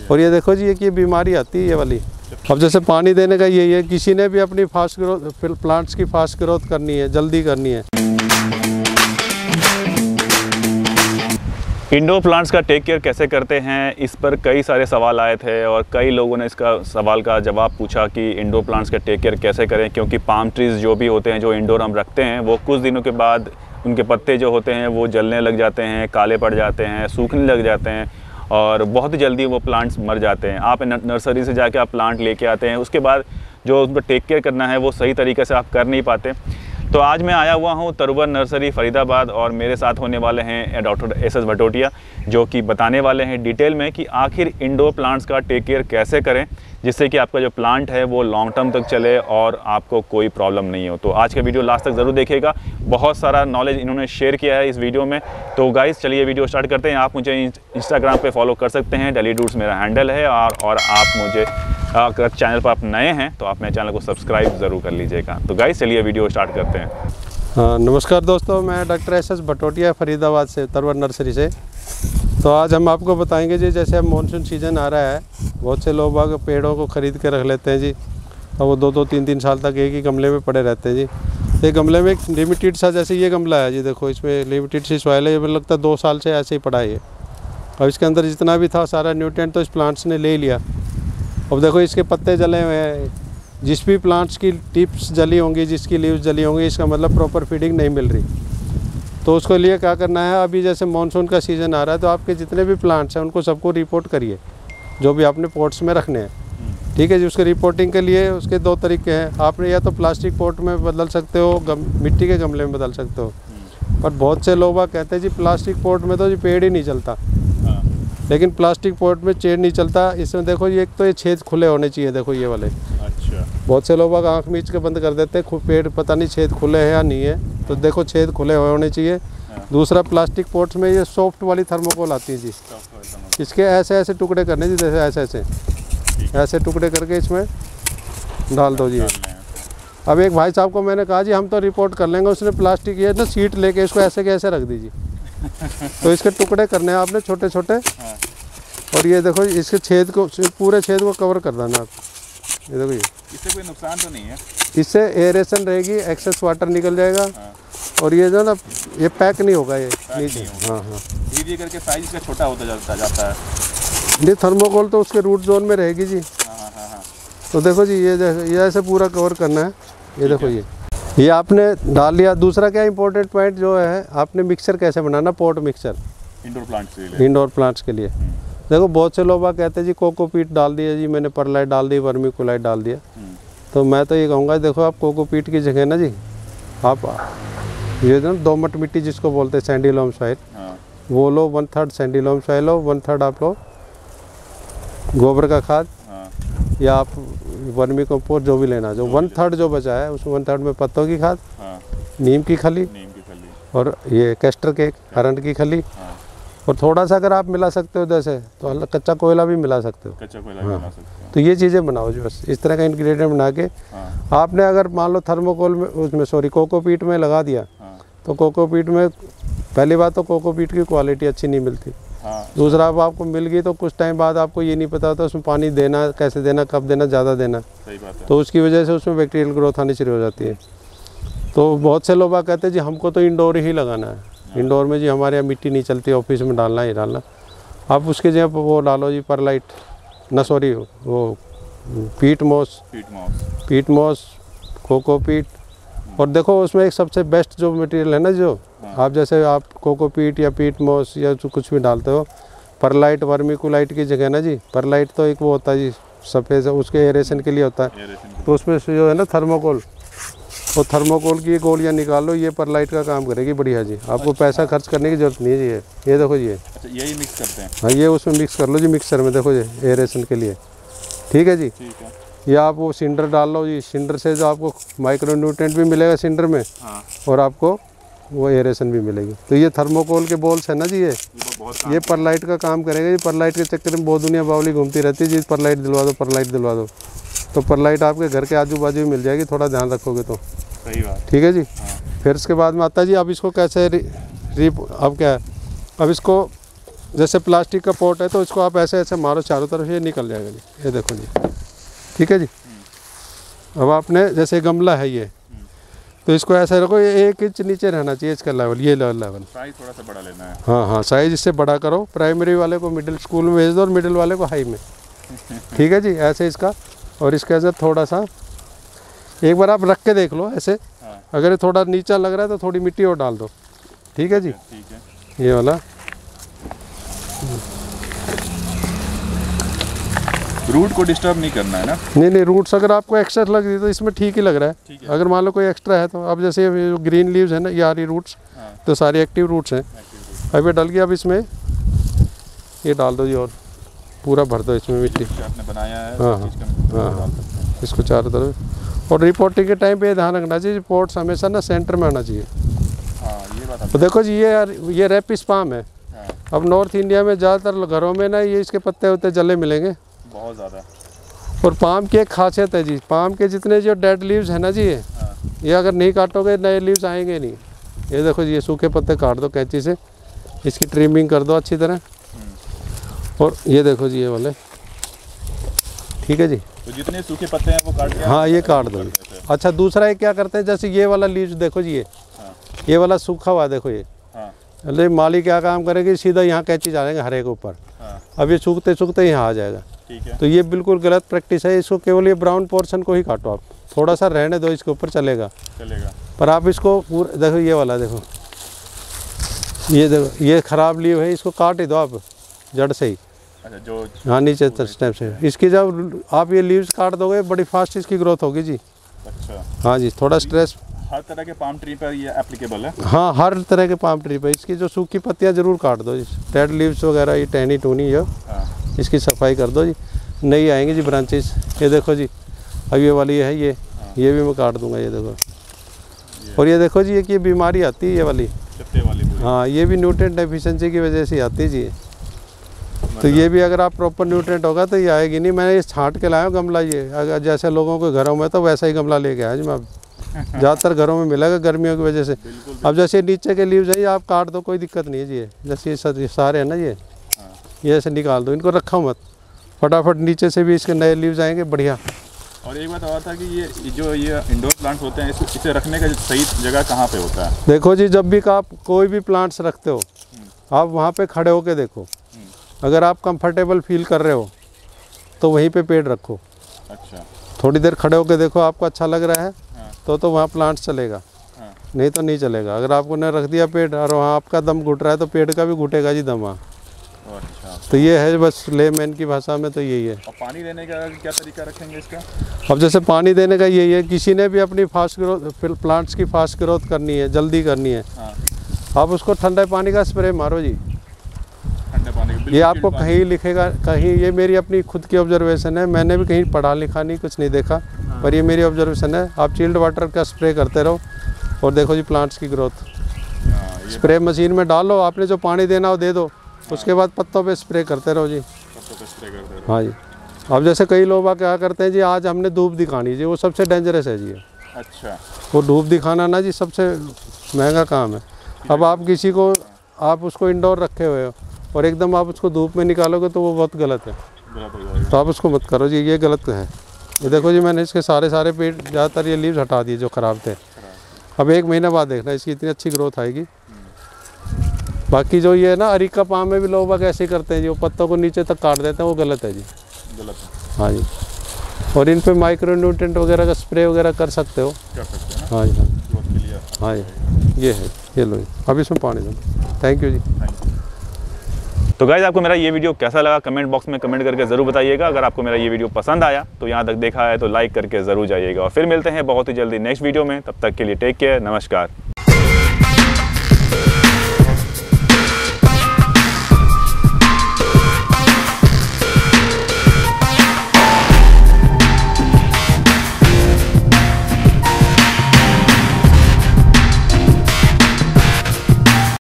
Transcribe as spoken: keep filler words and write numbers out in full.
और ये देखो जी, एक ये बीमारी आती है ये वाली। अब जैसे पानी देने का यही है, किसी ने भी अपनी फास्ट ग्रोथ, प्लांट्स की फास्ट ग्रोथ करनी है, जल्दी करनी है। इंडोर प्लांट्स का टेक केयर कैसे करते हैं, इस पर कई सारे सवाल आए थे और कई लोगों ने इसका सवाल का जवाब पूछा कि इंडोर प्लांट्स का टेक केयर कैसे करें, क्योंकि पाम ट्रीज़ जो भी होते हैं जो इंडोर हम रखते हैं वो कुछ दिनों के बाद उनके पत्ते जो होते हैं वो जलने लग जाते हैं, काले पड़ जाते हैं, सूखने लग जाते हैं और बहुत ही जल्दी वो प्लांट्स मर जाते हैं। आप नर्सरी से जाके आप प्लांट लेके आते हैं, उसके बाद जो उनको टेक केयर करना है वो सही तरीके से आप कर नहीं पाते। तो आज मैं आया हुआ हूँ तरुवर नर्सरी फरीदाबाद और मेरे साथ होने वाले हैं डॉक्टर एस एस भटोटिया, जो कि बताने वाले हैं डिटेल में कि आखिर इंडोर प्लांट्स का टेक केयर कैसे करें जिससे कि आपका जो प्लांट है वो लॉन्ग टर्म तक चले और आपको कोई प्रॉब्लम नहीं हो। तो आज का वीडियो लास्ट तक ज़रूर देखिएगा, बहुत सारा नॉलेज इन्होंने शेयर किया है इस वीडियो में। तो गाइस चलिए वीडियो स्टार्ट करते हैं। आप मुझे इंस्टाग्राम पे फॉलो कर सकते हैं, डेली डूड्स मेरा हैंडल है और, और आप मुझे अगर चैनल पर आप नए हैं तो आप मेरे चैनल को सब्सक्राइब ज़रूर कर लीजिएगा। तो गाइस चलिए वीडियो स्टार्ट करते हैं। हाँ नमस्कार दोस्तों, मैं doctor S S Bhatotia Faridabad से, तरुवर नर्सरी से। तो आज हम आपको बताएंगे जी, जैसे अब मानसून सीज़न आ रहा है, बहुत से लोग बाग पेड़ों को ख़रीद के रख लेते हैं जी, और वो दो दो तीन तीन साल तक एक ही गमले में पड़े रहते हैं जी। ये गमले में एक लिमिटेड सा, जैसे ये गमला है जी, देखो इसमें लिमिटेड सी सॉइल है, ये मुझे लगता है दो साल से ऐसे ही पड़ा है ये। और इसके अंदर जितना भी था सारा न्यूट्रिएंट तो इस प्लांट्स ने ले लिया। अब देखो इसके पत्ते जले हुए हैं, जिस भी प्लांट्स की टिप्स जली होंगी, जिसकी लीव्स जली होंगी, इसका मतलब प्रॉपर फीडिंग नहीं मिल रही। तो उसके लिए क्या करना है, अभी जैसे मानसून का सीज़न आ रहा है तो आपके जितने भी प्लांट्स हैं उनको सबको रिपोर्ट करिए, जो भी आपने पॉट्स में रखने हैं। ठीक है जी। उसके रिपोर्टिंग के लिए उसके दो तरीके हैं, आपने या तो प्लास्टिक पॉट में बदल सकते हो, गम, मिट्टी के गमले में बदल सकते हो। पर बहुत से लोग कहते हैं जी प्लास्टिक पॉट में तो जी पेड़ ही नहीं चलता, लेकिन प्लास्टिक पॉट में पेड़ नहीं चलता। इसमें देखो ये एक तो ये छेद खुले होने चाहिए, देखो ये वाले। अच्छा। बहुत से लोग आँख मीच के बंद कर देते हैं, पेड़ पता नहीं छेद खुले हैं या नहीं है, तो देखो छेद खुले हुए होने चाहिए। दूसरा, प्लास्टिक पॉट्स में ये सॉफ्ट वाली थर्मोकोल आती है जी, इसके ऐसे ऐसे टुकड़े करने जी, जैसे ऐसे ऐसे ऐसे टुकड़े करके इसमें डाल दो जी। अब एक भाई साहब को मैंने कहा जी हम तो रिपोर्ट कर लेंगे, उसने प्लास्टिक ये ना सीट लेके इसको ऐसे के ऐसे रख दीजिए। तो इसके टुकड़े करने हैं आपने छोटे छोटे, और ये देखो इसके छेद को, पूरे छेद को कवर कर देना आप। ये देखो, ये इससे कोई नुकसान तो नहीं है, इससे एरेशन रहेगी, एक्सेस वाटर निकल जाएगा। हाँ। और ये जो ना ये पैक नहीं होगा ये नीचे। हाँ हाँ, धीरे करके साइज इसका छोटा होता जाता जाता है। ये थर्मोकोल तो उसके रूट जोन में रहेगी जी। हाँ हाँ हाँ। तो देखो जी ये जैसे ये ऐसे पूरा कवर करना है। ये देखो ये ये आपने डाल लिया। दूसरा क्या इंपॉर्टेंट पॉइंट जो है, आपने मिक्सचर कैसे बनाना, पॉट मिक्सचर इंडोर प्लांट्स के लिए। इंडोर प्लांट्स के लिए देखो बहुत से लोग कहते हैं जी कोकोपीट डाल दिया जी, मैंने परलाइट डाल दी, वर्मीकुलाइट डाल दिया। तो मैं तो ये कहूँगा देखो आप कोकोपीट की जगह ना जी, आप ये ना दोमट मिट्टी जिसको बोलते हैं सैंडी लोम सॉइल, वो लो, one third sandy loam soil लो, वन थर्ड आप लो गोबर का खाद, या आप वर्मी कंपोस्ट जो भी लेना, जो वन थर्ड जो बचा है उसमें वन थर्ड में पत्तों की खाद, नीम की खली, और ये कैस्टर केक हरंड की खली, और थोड़ा सा अगर आप मिला सकते हो जैसे तो कच्चा कोयला भी मिला सकते हो। कच्चा कोयला हाँ। भी मिला सकते हो। तो ये चीज़ें बनाओ जी, बस इस तरह का इंग्रेडिएंट बना के। हाँ। आपने अगर मान लो थर्मोकोल में, उसमें सॉरी कोकोपीट में लगा दिया। हाँ। तो कोकोपीट में पहली बात तो कोकोपीट की क्वालिटी अच्छी नहीं मिलती। हाँ। दूसरा, अब आपको मिल गई तो कुछ टाइम बाद आपको ये नहीं पता होता उसमें पानी देना कैसे देना, कब देना, ज़्यादा देना। सही बात है। तो उसकी वजह से उसमें बैक्टीरियल ग्रोथ आनी शुरू हो जाती है। तो बहुत से लोग कहते हैं जी हमको तो इंडोर ही लगाना है। इंडोर में जी हमारे यहाँ मिट्टी नहीं चलती, ऑफिस में डालना ही डालना। आप उसके जगह वो डालो जी परलाइट, ना सॉरी वो पीट मॉस, पीट मॉस पीट मॉस कोकोपीट। और देखो उसमें एक सबसे बेस्ट जो मटेरियल है ना, जो हाँ। आप जैसे आप कोकोपीट या पीट मॉस या कुछ भी डालते हो, परलाइट वर्मीकुलाइट की जगह ना जी, परलाइट तो एक वो होता है जी सफ़ेद, उसके एरेशन के लिए होता है। तो उसमें से जो है ना थर्मोकोल, वो थर्मोकोल की गोलियाँ निकाल लो, ये परलाइट का काम करेगी बढ़िया जी। आपको अच्छा। पैसा खर्च करने की जरूरत नहीं है जी। ये ये देखो जी, अच्छा यही मिक्स करते हैं। हाँ, ये उसमें मिक्स कर लो जी, मिक्सर में देखो जी एरेशन के लिए। ठीक है जी। ठीक है। या आप वो सिंडर डाल लो जी, सिंडर से जो आपको माइक्रो न्यूट्रिएंट भी मिलेगा सिंडर में। हाँ। और आपको वो एरेशन भी मिलेगी। तो ये थर्मोकोल के बॉल्स है ना जी, ये ये, ये परलाइट का काम करेगा जी। परलाइट के चक्कर में बहुत दुनिया बावली घूमती रहती है जी, परलाइट दिलवा दो, परलाइट दिलवा दो। तो परलाइट आपके घर के आजू बाजू भी मिल जाएगी, थोड़ा ध्यान रखोगे तो। सही बात। ठीक है जी। हाँ। फिर उसके बाद में आता है जी, अब इसको कैसे री, री अब क्या है, अब इसको जैसे प्लास्टिक का पॉट है तो इसको आप ऐसे ऐसे मारो चारों तरफ, ये निकल जाएगा जी। ये देखो जी, ठीक है जी। अब आपने जैसे गमला है ये, तो इसको ऐसे रखो, ये एक इंच नीचे रहना चाहिए इसका लेवल, ये लेवल लेवल साइज थोड़ा सा बड़ा लेना है। हाँ हाँ, साइज इससे बड़ा करो। प्राइमरी वाले को मिडिल स्कूल में भेज दो और मिडिल वाले को हाई में, ठीक है जी। ऐसे इसका, और इसका ऐसे थोड़ा सा एक बार आप रख के देख लो ऐसे। हाँ। अगर ये थोड़ा नीचा लग रहा है तो थोड़ी मिट्टी और डाल दो, ठीक है जी। ठीक है, ये वाला रूट को डिस्टर्ब नहीं करना है ना। नहीं नहीं, रूट्स अगर आपको एक्स्ट्रा लग रही तो इसमें ठीक ही लग रहा है, है। अगर मान लो कोई एक्स्ट्रा है तो। अब जैसे ये जो ग्रीन लीव्स है ना, ये आ रही रूट्स, हाँ। तो सारी एक्टिव रूट्स हैं। अब ये डल गया, अब इसमें ये डाल दो जी, और पूरा भर दो इसमें मिट्टी। आपने बनाया है, हाँ हाँ हाँ, इसको चारों तरफ। और रिपोर्टिंग के टाइम पे ध्यान रखना चाहिए, पोर्ट्स हमेशा ना सेंटर में आना चाहिए। हाँ, ये बात तो देखो जी, ये ये रेपिस पाम है। हाँ। अब नॉर्थ इंडिया में ज़्यादातर घरों में ना ये इसके पत्ते उत्ते जले मिलेंगे बहुत ज़्यादा। और पाम की एक खासियत है जी, पाम के जितने जो डेड लीव्स है ना जी, ये हाँ। ये अगर नहीं काटोगे नए लीव्स आएंगे नहीं। ये देखो जी, ये सूखे पत्ते काट दो कैंची से, इसकी ट्रिमिंग कर दो अच्छी तरह। और ये देखो जी, ये वाले, ठीक है जी। तो जितने सूखे पत्ते हैं वो काट के, हाँ, ये काट दो। अच्छा, दूसरा एक क्या करते हैं, जैसे ये वाला लीव्स देखो जी, ये हाँ। ये वाला सूखा हुआ देखो ये। हाँ। अरे माली क्या काम करेगी, सीधा यहाँ कैंची डालेंगे हरे के ऊपर। हाँ। अब ये सूखते सूखते यहाँ आ जाएगा। ठीक है। तो ये बिल्कुल गलत प्रैक्टिस है। इसको केवल ये ब्राउन पोर्शन को ही काटो आप, थोड़ा सा रहने दो, इसके ऊपर चलेगा चलेगा। पर आप इसको पूरा देखो, ये वाला देखो, ये देखो, ये ख़राब लीव है, इसको काट ही दो आप जड़ से ही। अच्छा, जो हाँ, नीचे स्टेप से। इसकी जब आप ये लीव्स काट दोगे, बड़ी फास्ट इसकी ग्रोथ होगी जी। अच्छा। हाँ जी, थोड़ा स्ट्रेस। हर तरह के पाम ट्री पर ये एप्लीकेबल है। हाँ, हर तरह के पाम ट्री पे इसकी जो सूखी पत्तियाँ ज़रूर काट दो जी, डेड लीव्स वगैरह, ये टहनी टूनी जो, हाँ। इसकी सफाई कर दो जी, नई आएंगी जी ब्रांचेस। ये देखो जी, अब ये वाली है ये, हाँ। ये भी मैं काट दूंगा, ये देखो। और ये देखो जी, एक ये बीमारी आती है ये वाली, चत्ते वाली पूरी। हाँ, ये भी न्यूट्रिएंट डेफिशिएंसी की वजह से आती है जी। तो ये भी अगर आप प्रॉपर न्यूट्रिएंट होगा तो ये आएगी नहीं। मैंने ये छांट के लाया हूँ गमला, ये अगर जैसे लोगों के घरों में तो वैसा ही गमला लेके आया जी मैं। ज़्यादातर घरों में मिलेगा गर्मियों की वजह से। अब जैसे नीचे के लीव्स है, ये आप काट दो, कोई दिक्कत नहीं है जी। जैसे ये सारे हैं ना, ये ये ऐसे निकाल दो, इनको रखा मत, फटाफट नीचे से भी इसके नए लीव्स आएंगे बढ़िया। और एक बात और था कि ये जो ये इंडोर प्लांट्स होते हैं, इसे इसे रखने का सही जगह कहाँ पे होता है? देखो जी, जब भी आप कोई भी प्लांट्स रखते हो, आप वहाँ पे खड़े होके देखो। अगर आप कंफर्टेबल फील कर रहे हो तो वहीं पे पेड़ रखो। अच्छा। थोड़ी देर खड़े होके देखो, आपको अच्छा लग रहा है हाँ। तो तो वहाँ प्लांट्स चलेगा, हाँ। नहीं तो नहीं चलेगा। अगर आपको ने रख दिया पेड़ और वहाँ आपका दम घुट रहा है तो पेड़ का भी घुटेगा जी दम वहाँ। अच्छा। तो ये है बस लेमैन की भाषा में तो यही है। और पानी देने का क्या तरीका रखेंगे इसका? अब जैसे पानी देने का यही है, किसी ने भी अपनी फास्ट ग्रोथ, प्लांट्स की फास्ट ग्रोथ करनी है, जल्दी करनी है, हाँ। आप उसको ठंडे पानी का स्प्रे मारो जी। ठंडे पानी का ये आपको कहीं लिखेगा, कहीं, ये मेरी अपनी खुद की ऑब्जर्वेशन है, मैंने भी कहीं पढ़ा लिखा नहीं, कुछ नहीं देखा, पर ये मेरी ऑब्जर्वेशन है। आप चिल्ड वाटर का स्प्रे करते रहो और देखो जी प्लांट्स की ग्रोथ। हाँ, स्प्रे मशीन में डालो, आपने जो पानी देना हो दे दो, उसके बाद पत्तों पे स्प्रे करते रहो जी। पत्तों पे स्प्रे करते रहो। हाँ जी। अब जैसे कई लोग क्या करते हैं जी, आज हमने धूप दिखानी जी, वो सबसे डेंजरस है जी। अच्छा। वो धूप दिखाना ना जी सबसे महंगा काम है। अब आप किसी को, आप उसको इंडोर रखे हुए हो और एकदम आप उसको धूप में निकालोगे तो वो बहुत गलत है, गलत हो जाएगा। तो आप उसको मत करो जी, ये गलत है। ये देखो जी, मैंने इसके सारे सारे पेड़, ज़्यादातर ये लीव्स हटा दिए जो ख़राब थे। अब एक महीने बाद देखना इसकी इतनी अच्छी ग्रोथ आएगी। बाकी जो ये है ना, अरिका पाम में भी लोग बाग ऐसे करते हैं जी, वो पत्तों को नीचे तक काट देते हैं, वो गलत है जी। गलत है। हाँ जी। और इन पे माइक्रो न्यूट्रिएंट वगैरह का स्प्रे वगैरह कर सकते हो। कर सकते हैं ना? हाँ जी, हाँ ग्रोथ के लिए। हाँ जी, ये है, ये लो, अब इसमें पानी दो। थैंक यू जी। Thank you. तो गाइस, आपको मेरा ये वीडियो कैसा लगा कमेंट बॉक्स में कमेंट करके ज़रूर बताइएगा। अगर आपको मेरा ये वीडियो पसंद आया तो यहाँ तक देखा है तो लाइक करके ज़रूर जाइएगा। और फिर मिलते हैं बहुत ही जल्दी नेक्स्ट वीडियो में, तब तक के लिए टेक केयर, नमस्कार।